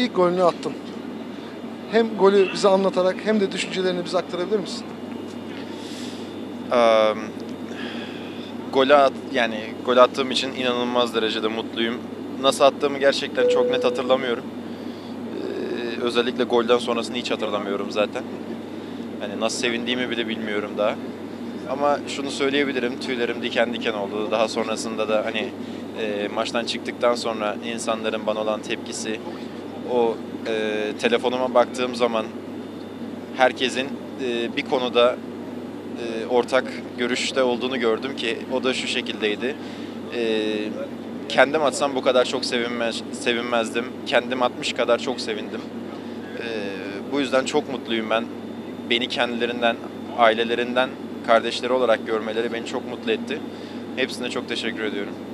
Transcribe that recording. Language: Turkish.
ilk golünü attın. Hem golü bize anlatarak hem de düşüncelerini bize aktarabilir misin? Gol attığım için inanılmaz derecede mutluyum. Nasıl attığımı gerçekten çok net hatırlamıyorum. Özellikle golden sonrasını hiç hatırlamıyorum zaten. Hani nasıl sevindiğimi bile bilmiyorum daha. Ama şunu söyleyebilirim, tüylerim diken diken oldu. Daha sonrasında da hani maçtan çıktıktan sonra insanların bana olan tepkisi, o telefonuma baktığım zaman herkesin bir konuda ortak görüşte olduğunu gördüm ki o da şu şekildeydi. Kendim atsam bu kadar çok sevinmezdim. Kendim atmış kadar çok sevindim. Bu yüzden çok mutluyum ben. Beni kendilerinden, ailelerinden kardeşleri olarak görmeleri beni çok mutlu etti. Hepsine çok teşekkür ediyorum.